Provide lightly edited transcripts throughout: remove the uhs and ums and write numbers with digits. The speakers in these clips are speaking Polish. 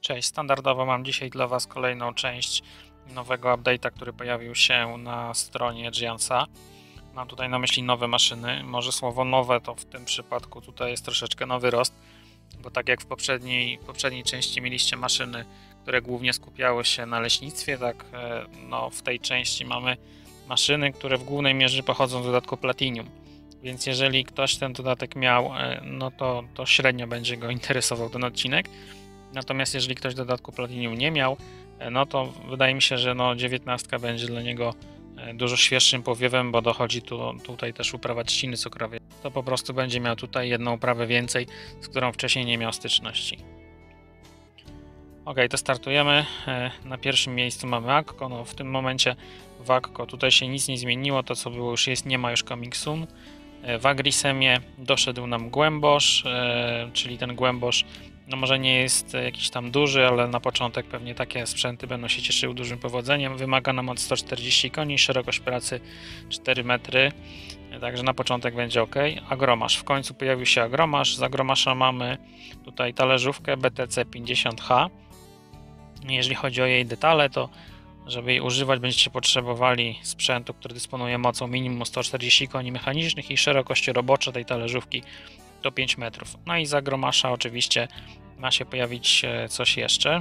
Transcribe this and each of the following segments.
Cześć, standardowo mam dzisiaj dla Was kolejną część nowego update'a, który pojawił się na stronie Giantsa. Mam tutaj na myśli nowe maszyny. Może słowo nowe to w tym przypadku tutaj jest troszeczkę na wyrost, bo tak jak w poprzedniej części mieliście maszyny, które głównie skupiały się na leśnictwie, tak no w tej części mamy maszyny, które w głównej mierze pochodzą z dodatku Platinum. Więc jeżeli ktoś ten dodatek miał, no to średnio będzie go interesował ten odcinek. Natomiast jeżeli ktoś dodatku Platinum nie miał, no to wydaje mi się, że 19 będzie dla niego dużo świeższym powiewem, bo dochodzi tutaj też uprawa trzciny cukrowej. To po prostu będzie miał tutaj jedną uprawę więcej, z którą wcześniej nie miał styczności. Ok, to startujemy. Na pierwszym miejscu mamy Agco. No, w tym momencie w Agco tutaj się nic nie zmieniło, to co było już jest, nie ma już coming soon. W Agrisemie doszedł nam głębosz, czyli ten głębosz no może nie jest jakiś tam duży, ale na początek pewnie takie sprzęty będą się cieszyły dużym powodzeniem. Wymaga nam od 140 koni, szerokość pracy 4 metry, także na początek będzie ok. Agromasz, w końcu pojawił się agromasz. Z agromasza mamy tutaj talerzówkę BTC 50H. Jeżeli chodzi o jej detale, to żeby jej używać będziecie potrzebowali sprzętu, który dysponuje mocą minimum 140 koni mechanicznych i szerokość robocza tej talerzówki to 5 metrów. No i z agromasza oczywiście ma się pojawić coś jeszcze.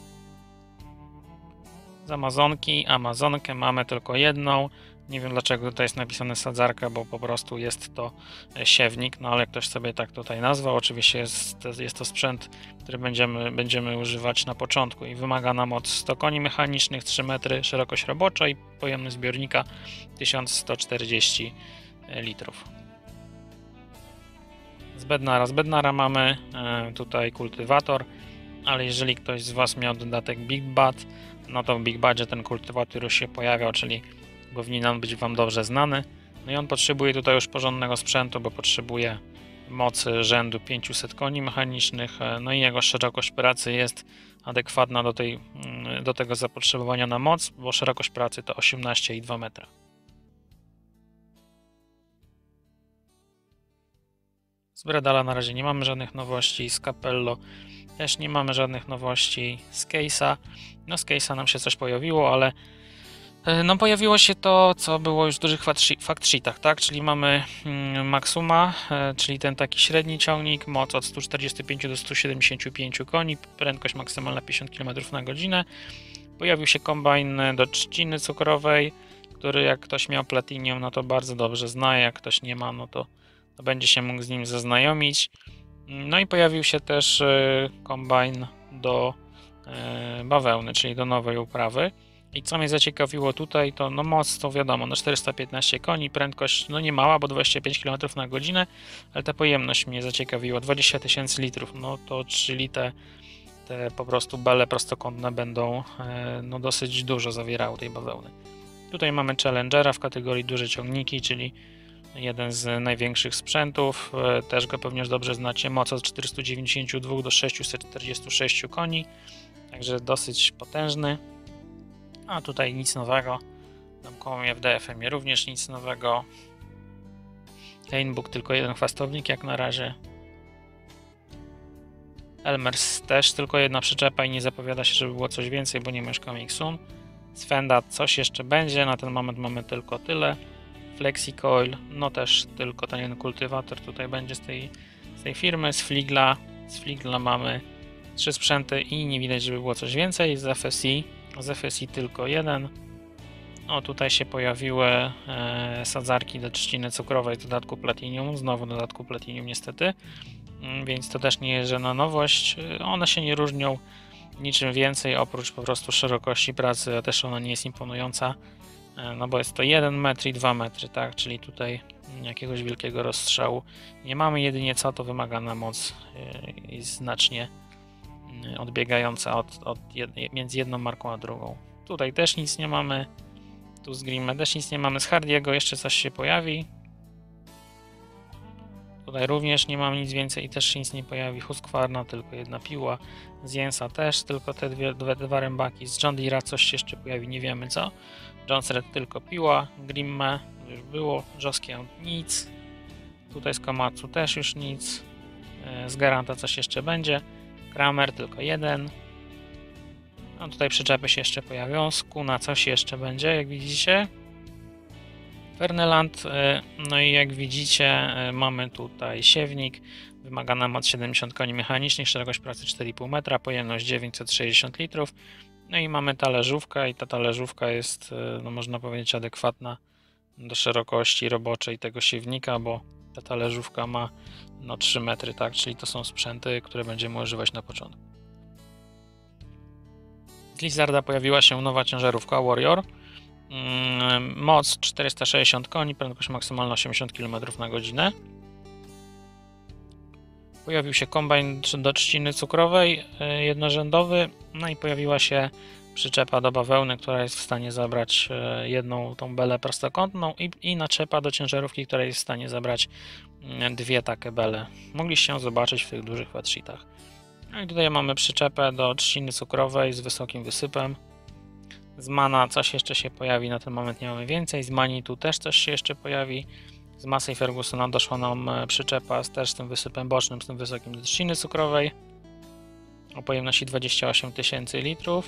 Z Amazonkę mamy tylko jedną. Nie wiem dlaczego tutaj jest napisane sadzarka, bo po prostu jest to siewnik, no ale ktoś sobie tak tutaj nazwał. Oczywiście jest to sprzęt, który będziemy używać na początku i wymaga nam od 100 koni mechanicznych, 3 metry szerokość robocza i pojemność zbiornika 1140 litrów. Z Bednara mamy tutaj kultywator, ale jeżeli ktoś z Was miał dodatek Big Bad, no to w Big Badzie ten kultywator już się pojawiał, czyli powinien on być Wam dobrze znany. No i on potrzebuje tutaj już porządnego sprzętu, bo potrzebuje mocy rzędu 500 koni mechanicznych, no i jego szerokość pracy jest adekwatna do tego zapotrzebowania na moc, bo szerokość pracy to 18,2 metra. Z Bredala na razie nie mamy żadnych nowości, z Capello też nie mamy żadnych nowości, z Case'a, no z Case'a nam się coś pojawiło, ale no pojawiło się to, co było już w dużych fact sheetach, tak? Czyli mamy Maxuma, czyli ten taki średni ciągnik, moc od 145 do 175 koni, prędkość maksymalna 50 km na godzinę. Pojawił się kombajn do trzciny cukrowej, który jak ktoś miał Platinum, no to bardzo dobrze zna, jak ktoś nie ma, no to będzie się mógł z nim zaznajomić. No i pojawił się też kombajn do bawełny, czyli do nowej uprawy. I co mnie zaciekawiło tutaj, to no moc to wiadomo, no 415 koni, prędkość no nie mała, bo 25 km na godzinę, ale ta pojemność mnie zaciekawiła, 20 000 litrów, no to czyli te po prostu bele prostokątne będą no dosyć dużo zawierały tej bawełny. Tutaj mamy Challengera w kategorii duże ciągniki, czyli jeden z największych sprzętów, też go pewnie już dobrze znacie, moc od 492 do 646 koni, także dosyć potężny. A tutaj nic nowego, tam koło mnie w DFM-ie również nic nowego. Einbuk tylko jeden chwastownik jak na razie. Elmers też tylko jedna przyczepa i nie zapowiada się, żeby było coś więcej, bo nie ma już coming soon. Z Fenda coś jeszcze będzie, na ten moment mamy tylko tyle. Flexicoil, no też tylko ten jeden kultywator tutaj będzie z tej firmy. Z Fligla mamy 3 sprzęty i nie widać, żeby było coś więcej. Z FSI tylko jeden. O, tutaj się pojawiły sadzarki do trzciny cukrowej w dodatku Platinum, znowu dodatku Platinum niestety, więc to też nie jest żadna nowość. One się nie różnią niczym więcej oprócz po prostu szerokości pracy, a też ona nie jest imponująca, no bo jest to 1 metr i 2 metry, tak, czyli tutaj jakiegoś wielkiego rozstrzału nie mamy, jedynie co to wymaga na moc jest znacznie odbiegająca między jedną marką a drugą. Tutaj też nic nie mamy, tu z Grimme też nic nie mamy, z Hardiego jeszcze coś się pojawi. Tutaj również nie mam nic więcej i też się nic nie pojawi. Husqvarna tylko jedna piła, z Jensa też tylko te dwa rębaki, z John Deere'a coś się jeszcze pojawi, nie wiemy co. Johnsred tylko piła, Grimme już było, Joskie nic, tutaj z Komatsu też już nic, z Garanta coś jeszcze będzie. Kramer tylko jeden, No tutaj przyczepy się jeszcze pojawią, skuna coś jeszcze będzie, jak widzicie. Ferneland, no i jak widzicie mamy tutaj siewnik, wymagana moc 70 koni mechanicznych, szerokość pracy 4,5 metra, pojemność 960 litrów. No i mamy talerzówkę i ta talerzówka jest, no można powiedzieć, adekwatna do szerokości roboczej tego siewnika, bo ta talerzówka ma no 3 metry, tak, czyli to są sprzęty, które będziemy używać na początku. Z Lizarda pojawiła się nowa ciężarówka Warrior. Moc 460 koni, prędkość maksymalna 80 km na godzinę. Pojawił się kombajn do trzciny cukrowej, jednorzędowy, no i pojawiła się przyczepa do bawełny, która jest w stanie zabrać jedną tą belę prostokątną i naczepa do ciężarówki, która jest w stanie zabrać dwie takie bele. Mogliście ją zobaczyć w tych dużych fatsheetach. No i tutaj mamy przyczepę do trzciny cukrowej z wysokim wysypem. Z Mana coś jeszcze się pojawi, na ten moment nie mamy więcej. Z Manitu też coś się jeszcze pojawi. Z Massey Fergusona doszła nam przyczepa też z tym wysypem bocznym, z tym wysokim do trzciny cukrowej o pojemności 28 000 litrów.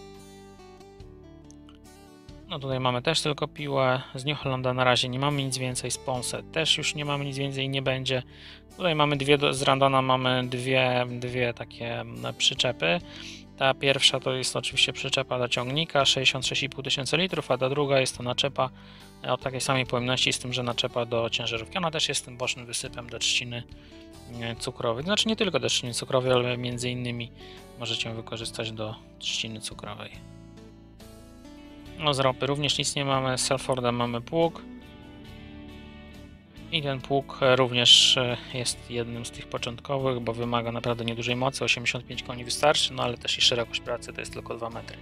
No tutaj mamy też tylko piłę. Z New Hollanda na razie nie mamy nic więcej. Z Ponce też już nie mamy nic więcej i nie będzie. Tutaj mamy z Randona mamy dwie takie przyczepy. Ta pierwsza to jest oczywiście przyczepa do ciągnika 66 500 litrów, a ta druga jest to naczepa o takiej samej pojemności, z tym, że naczepa do ciężarówki. Ona też jest tym bocznym wysypem do trzciny cukrowej. Znaczy nie tylko do trzciny cukrowej, ale między innymi możecie ją wykorzystać do trzciny cukrowej. No z ropy również nic nie mamy. Z Salforda mamy pług. I ten pług również jest jednym z tych początkowych, bo wymaga naprawdę niedużej mocy, 85 koni wystarczy, no ale też i szerokość pracy to jest tylko 2 metry.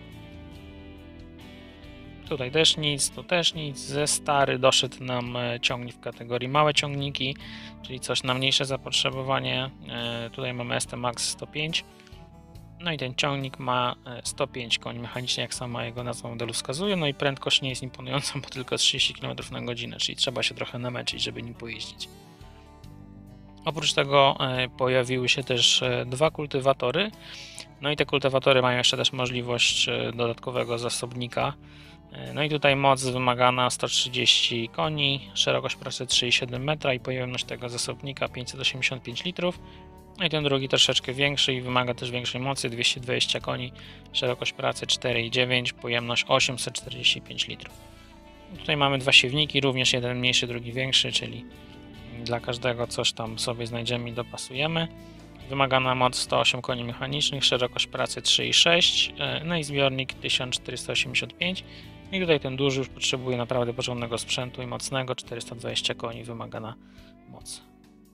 Tutaj też nic, tu też nic. Ze Stary doszedł nam ciągnik w kategorii małe ciągniki, czyli coś na mniejsze zapotrzebowanie. Tutaj mamy ST Max 105. No i ten ciągnik ma 105 koni mechanicznych, jak sama jego nazwa modelu wskazuje, no i prędkość nie jest imponująca, bo tylko 30 km na godzinę, czyli trzeba się trochę namęczyć, żeby nim pojeździć. Oprócz tego pojawiły się też dwa kultywatory, no i te kultywatory mają jeszcze też możliwość dodatkowego zasobnika. No i tutaj moc wymagana 130 koni, szerokość pracy 3,7 metra i pojemność tego zasobnika 585 litrów. No i ten drugi troszeczkę większy i wymaga też większej mocy, 220 koni, szerokość pracy 4,9, pojemność 845 litrów. Tutaj mamy dwa siewniki, również jeden mniejszy, drugi większy, czyli dla każdego coś tam sobie znajdziemy i dopasujemy. Wymagana moc 108 koni mechanicznych, szerokość pracy 3,6, no i zbiornik 1485. I tutaj ten duży już potrzebuje naprawdę porządnego sprzętu i mocnego, 420 koni wymagana moc.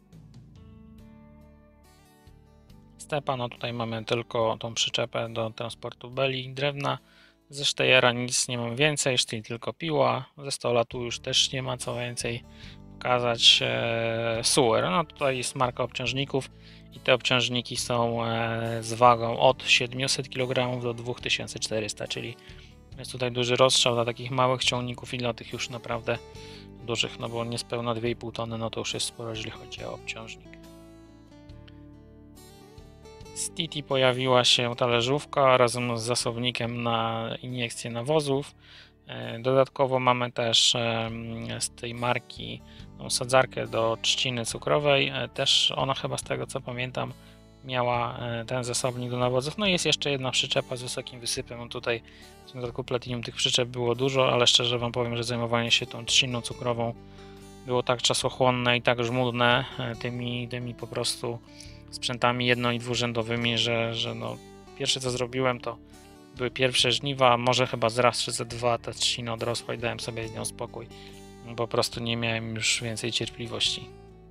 Stepa, no tutaj mamy tylko tą przyczepę do transportu beli i drewna. Ze Steyera nic nie mam więcej, czyli tylko piła. Ze Stola tu już też nie ma co więcej pokazać. Sewer, no tutaj jest marka obciążników i te obciążniki są z wagą od 700 kg do 2400, czyli jest tutaj duży rozstrzał dla takich małych ciągników i dla tych już naprawdę dużych, no bo niespełna 2,5 tony, no to już jest sporo, jeżeli chodzi o obciążnik. Z TT pojawiła się talerzówka razem z zasobnikiem na iniekcję nawozów. Dodatkowo mamy też z tej marki sadzarkę do trzciny cukrowej. Też ona chyba z tego co pamiętam miała ten zasobnik do nawozów. No i jest jeszcze jedna przyczepa z wysokim wysypem. Tutaj w dodatku Platinum tych przyczep było dużo, ale szczerze wam powiem, że zajmowanie się tą trzciną cukrową było tak czasochłonne i tak żmudne tymi po prostu sprzętami jedno- i dwurzędowymi, że no, pierwsze co zrobiłem to były pierwsze żniwa, może chyba z raz czy ze dwa ta trzcina odrosła i dałem sobie z nią spokój. Po prostu nie miałem już więcej cierpliwości.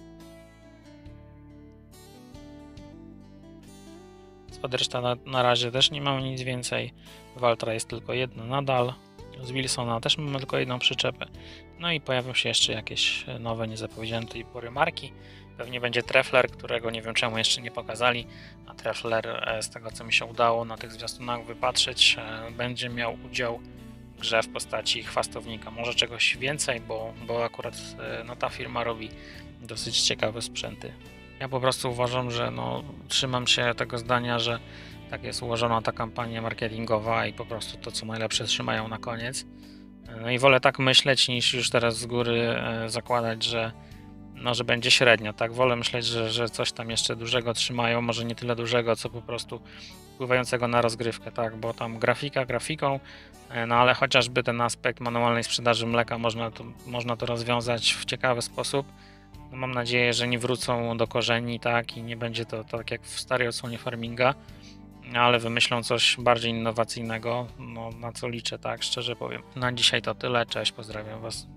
Z reszta na razie też nie mamy nic więcej. Valtra jest tylko jedna nadal. Z Wilsona też mamy tylko jedną przyczepę. No i pojawią się jeszcze jakieś nowe, niezapowiedziane do tej pory marki. Pewnie będzie Treffler, którego nie wiem czemu jeszcze nie pokazali, a Treffler, z tego co mi się udało na tych zwiastunach wypatrzeć, będzie miał udział w grze w postaci chwastownika. Może czegoś więcej, bo akurat no, ta firma robi dosyć ciekawe sprzęty. Ja po prostu uważam, że no, trzymam się tego zdania, że Tak jest ułożona ta kampania marketingowa i po prostu to, co najlepsze trzymają na koniec. No i wolę tak myśleć, niż już teraz z góry zakładać, że że będzie średnio, tak? Wolę myśleć, że coś tam jeszcze dużego trzymają, może nie tyle dużego, co po prostu wpływającego na rozgrywkę, tak? Bo tam grafika grafiką, no ale chociażby ten aspekt manualnej sprzedaży mleka można to rozwiązać w ciekawy sposób. No mam nadzieję, że nie wrócą do korzeni, tak? I nie będzie to tak jak w starej odsłonie farminga, ale wymyślą coś bardziej innowacyjnego, no na co liczę, tak? Szczerze powiem. Na dzisiaj to tyle, cześć, pozdrawiam Was.